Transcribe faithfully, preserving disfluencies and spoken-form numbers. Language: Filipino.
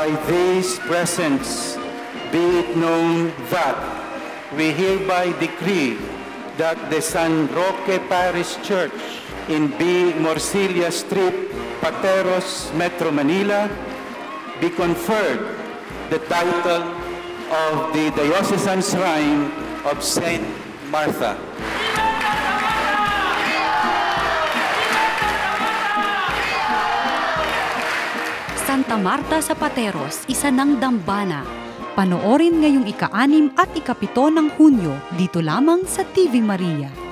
by these presents, be it known that we hereby decree that the San Roque Parish Church in B. Morcilla Street, Pateros, Metro Manila, be conferred the title of the Diocesan Shrine of Saint Marta. Santa Marta sa Pateros, isa ng dambana. Panoorin ngayong ika-anim at ikapito ng Hunyo dito lamang sa T V Maria.